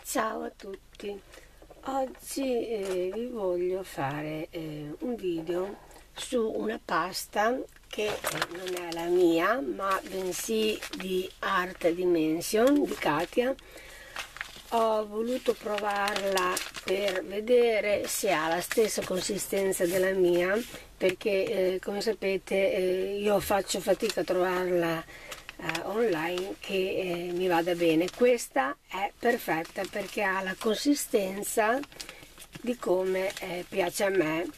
Ciao a tutti, oggi vi voglio fare un video su una pasta che non è la mia ma bensì di Art Dimension di Katia. Ho voluto provarla per vedere se ha la stessa consistenza della mia, perché come sapete io faccio fatica a trovarla online che mi vada bene. Questa è perfetta perché ha la consistenza di come piace a me.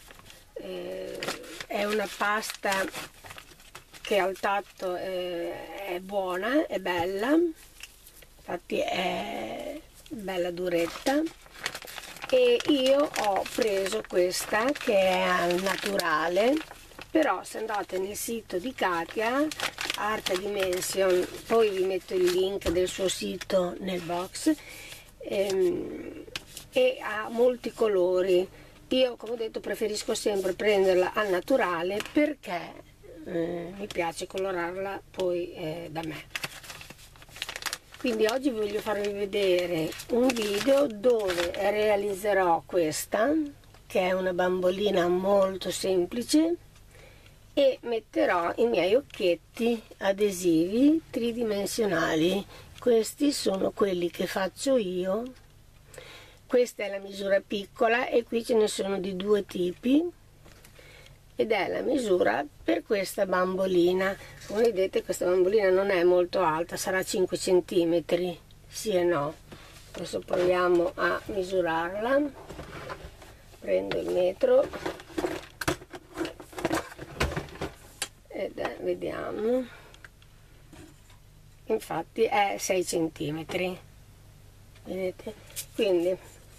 È una pasta che al tatto è buona, è bella, infatti è bella duretta, e io ho preso questa che è al naturale, però se andate nel sito di Katia Art Dimension, poi vi metto il link del suo sito nel box, e ha molti colori. Io, come ho detto, preferisco sempre prenderla al naturale perché mi piace colorarla poi da me. Quindi oggi voglio farvi vedere un video dove realizzerò questa, che è una bambolina molto semplice, e metterò i miei occhietti adesivi tridimensionali. Questi sono quelli che faccio io. Questa è la misura piccola e qui ce ne sono di due tipi, ed è la misura per questa bambolina. Come vedete, questa bambolina non è molto alta, sarà 5 cm, sì e no. Adesso proviamo a misurarla. Prendo il metro ed vediamo, infatti è 6 cm, vedete? Quindi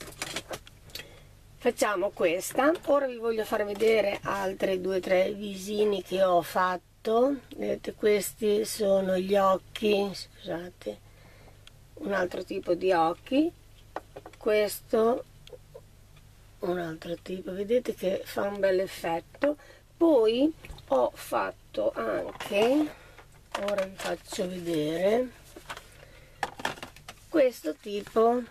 facciamo questa. Ora vi voglio far vedere altre 2 o 3 visini che ho fatto. Vedete, questi sono gli occhi, scusate, un altro tipo di occhi, questo un altro tipo, vedete che fa un bel effetto. Poi ho fatto anche, ora vi faccio vedere, questo tipo,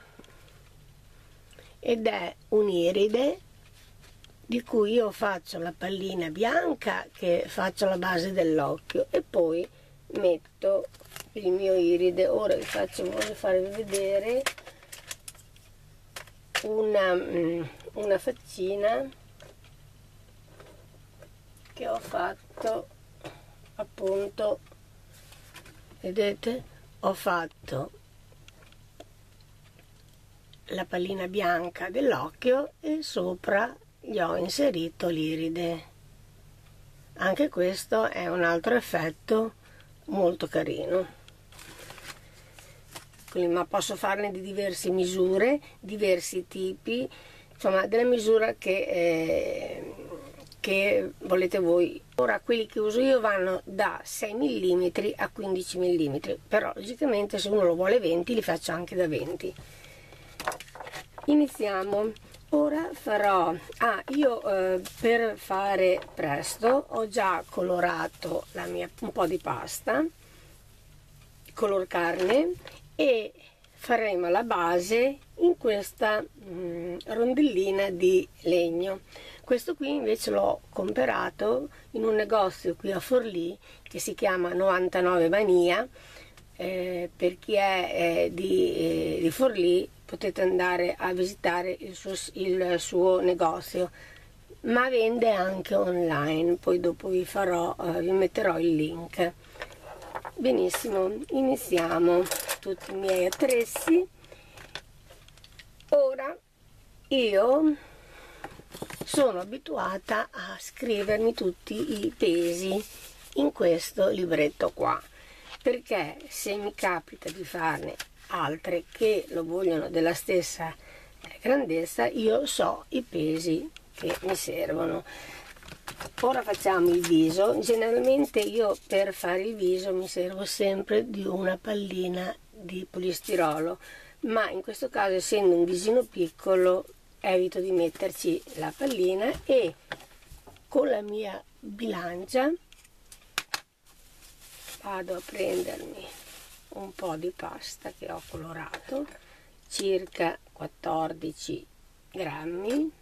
ed è un'iride di cui io faccio la pallina bianca che faccio la base dell'occhio e poi metto il mio iride. Ora vi voglio farvi vedere una faccina che ho fatto, appunto, vedete, ho fatto la pallina bianca dell'occhio e sopra gli ho inserito l'iride. Anche questo è un altro effetto molto carino. Quindi, ma posso farne di diverse misure, diversi tipi, insomma della misura che volete voi. Ora quelli che uso io vanno da 6 mm a 15 mm, però logicamente se uno lo vuole 20 li faccio anche da 20. Iniziamo. Ora farò io per fare presto ho già colorato un po' di pasta color carne, e faremo la base in questa rondellina di legno. Questo qui invece l'ho comprato in un negozio qui a Forlì che si chiama 99 Mania. Per chi è di Forlì potete andare a visitare il suo negozio, ma vende anche online, poi dopo vi metterò il link. Benissimo, iniziamo. Tutti i miei attrezzi. Ora io sono abituata a scrivermi tutti i pesi in questo libretto qua, perché se mi capita di farne altre che lo vogliono della stessa grandezza, io so i pesi che mi servono. Ora facciamo il viso. Generalmente io per fare il viso mi servo sempre di una pallina di polistirolo, ma in questo caso, essendo un visino piccolo, evito di metterci la pallina, e con la mia bilancia vado a prendermi un po' di pasta che ho colorato circa 14 grammi.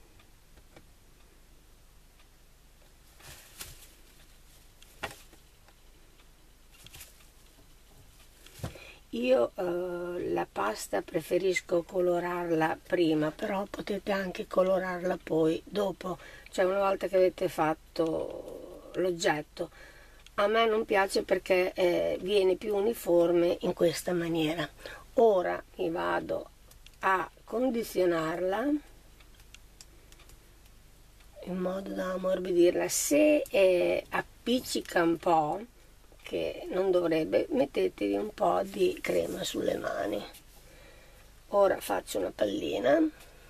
Io la pasta preferisco colorarla prima, però potete anche colorarla poi dopo, cioè una volta che avete fatto l'oggetto. A me non piace perché viene più uniforme in questa maniera. Ora mi vado a condizionarla in modo da ammorbidirla. Se appiccica un po', che non dovrebbe, mettetevi un po' di crema sulle mani. Ora faccio una pallina,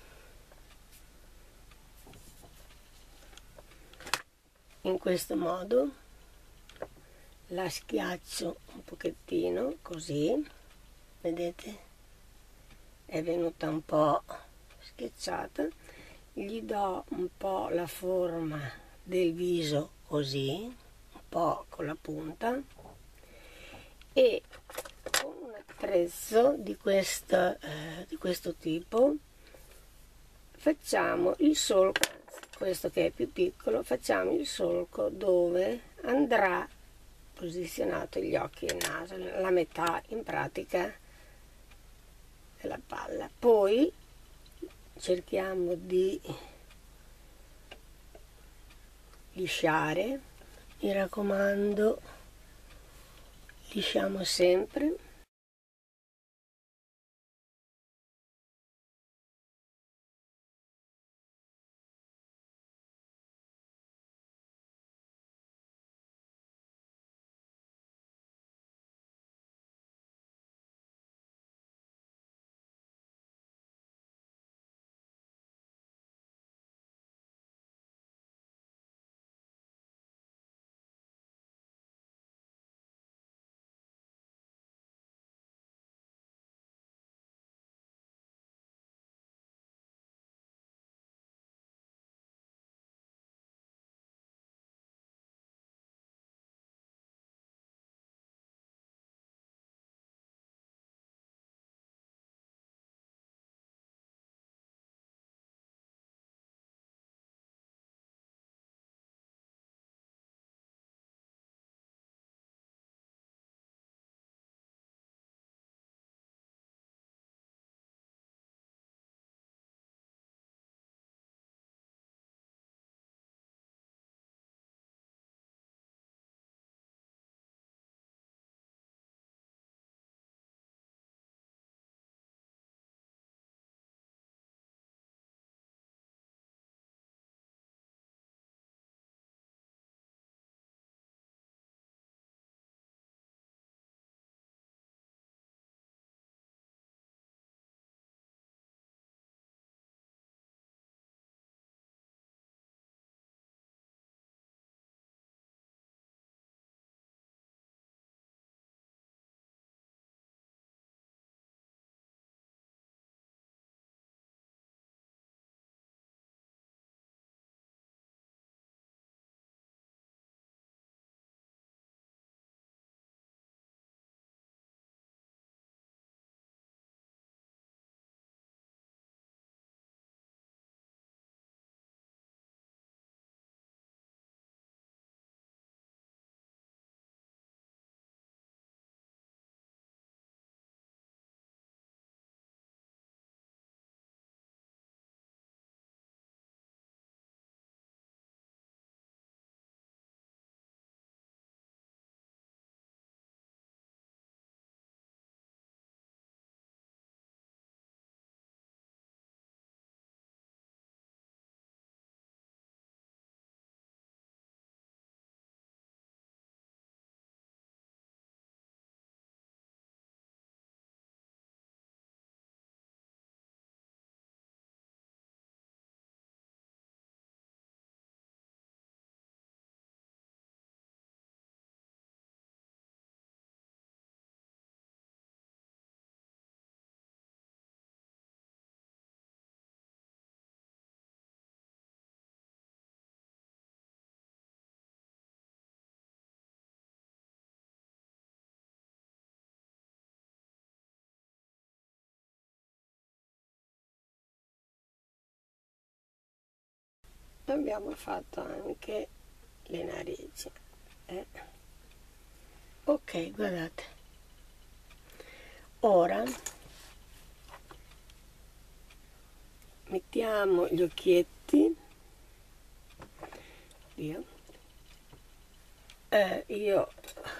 in questo modo, la schiaccio un pochettino così, vedete, è venuta un po' schiacciata, gli do un po' la forma del viso così, un po' con la punta, e con un attrezzo di questo tipo facciamo il solco, questo che è più piccolo, facciamo il solco dove andrà posizionato gli occhi e il naso, la metà in pratica della palla. Poi cerchiamo di lisciare, mi raccomando, lisciamo sempre. abbiamo fatto anche le narici. Ok, guardate, ora mettiamo gli occhietti. Io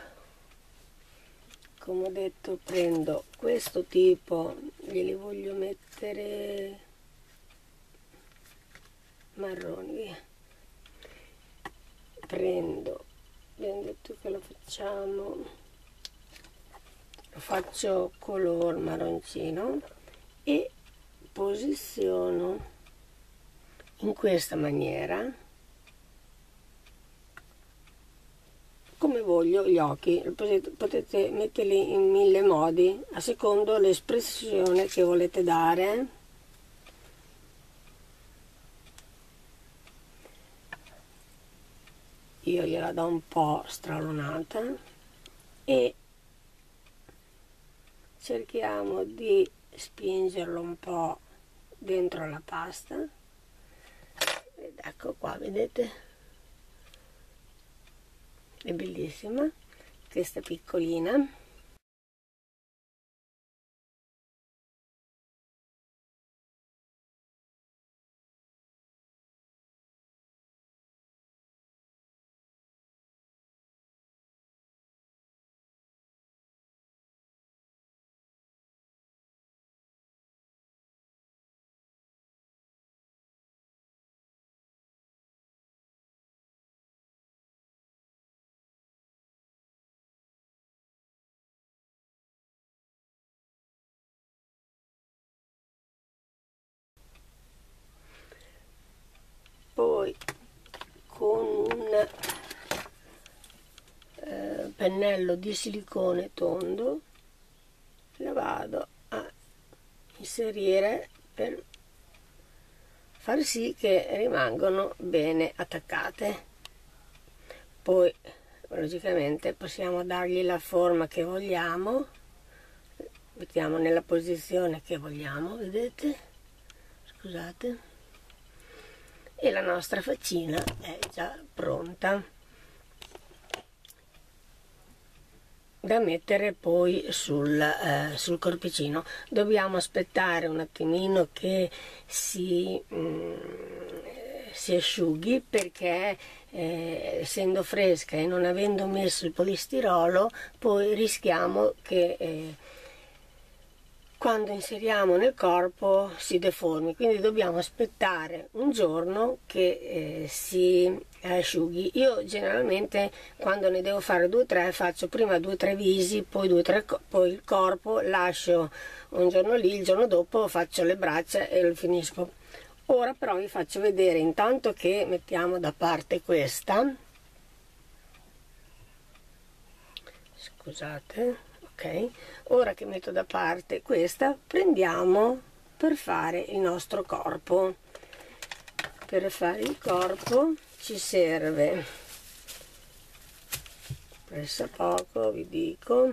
come ho detto prendo questo tipo, glieli voglio mettere marroni, via. Prendo, abbiamo detto che lo faccio color marroncino e posiziono in questa maniera come voglio gli occhi. Potete metterli in 1000 modi a secondo l'espressione che volete dare. Io gliela do un po' stralunata e cerchiamo di spingerlo un po' dentro la pasta. Ed ecco qua, vedete? È bellissima questa piccolina. Poi con un pennello di silicone tondo la vado a inserire per far sì che rimangano bene attaccate. Poi logicamente possiamo dargli la forma che vogliamo, mettiamo nella posizione che vogliamo, vedete? Scusate. E la nostra faccina è già pronta da mettere poi sul corpicino. Dobbiamo aspettare un attimino che si asciughi, perché essendo fresca e non avendo messo il polistirolo poi rischiamo che quando inseriamo nel corpo si deformi, quindi dobbiamo aspettare un giorno che si asciughi. Io generalmente quando ne devo fare 2 o 3 faccio prima 2 o 3 visi, poi 2 o 3, poi il corpo lascio un giorno lì, il giorno dopo faccio le braccia e lo finisco. Ora però vi faccio vedere, intanto che mettiamo da parte questa, scusate. Ok, ora che metto da parte questa, prendiamo per fare il nostro corpo. Per fare il corpo ci serve pressappoco, vi dico,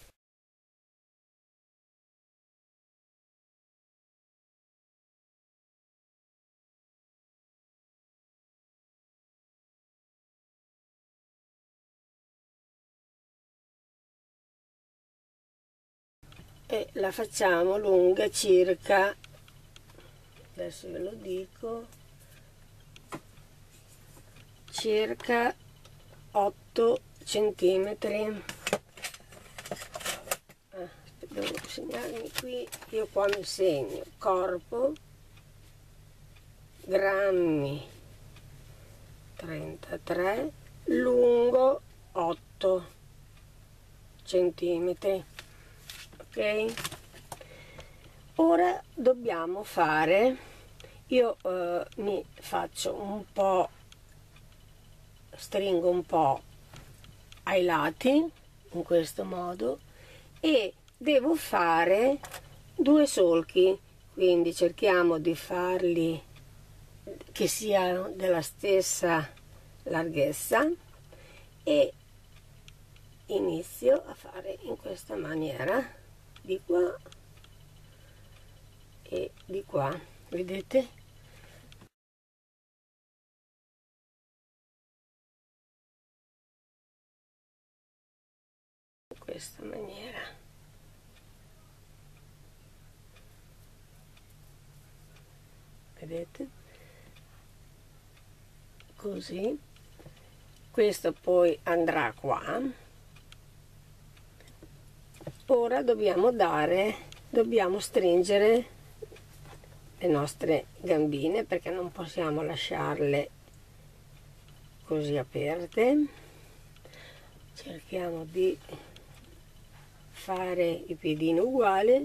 e la facciamo lunga circa, adesso ve lo dico, circa 8 centimetri. Devo segnarmi qui, io qua mi segno corpo, grammi 33, lungo 8 centimetri. Ok, ora dobbiamo fare, io mi faccio un po', stringo un po' ai lati in questo modo e devo fare 2 solchi, quindi cerchiamo di farli che siano della stessa larghezza e inizio a fare in questa maniera, di qua e di qua, vedete? questa maniera. Vedete? Così. Questo poi andrà qua. Ora dobbiamo stringere le nostre gambine, perché non possiamo lasciarle così aperte. Cerchiamo di fare i piedini uguali,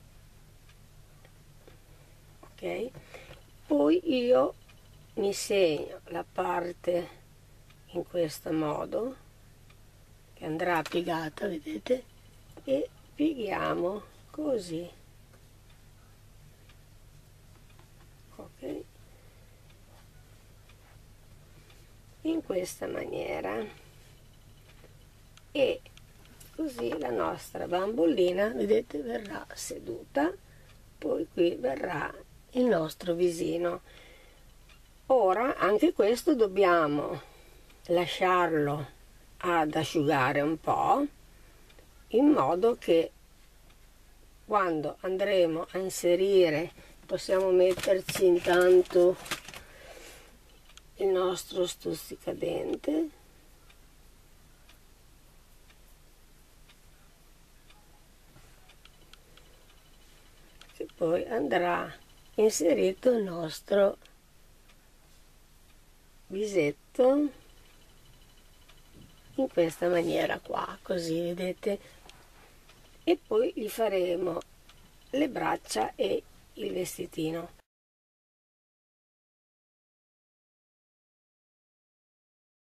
ok? Poi io mi segno la parte in questo modo, che andrà piegata, vedete, e pieghiamo così, ok, in questa maniera, e così la nostra bambolina, vedete, verrà seduta, poi qui verrà il nostro visino. Ora anche questo dobbiamo lasciarlo ad asciugare un po', in modo che quando andremo a inserire, possiamo metterci intanto il nostro stuzzicadente, che poi andrà inserito il nostro visetto in questa maniera qua, così, vedete, e poi gli faremo le braccia e il vestitino.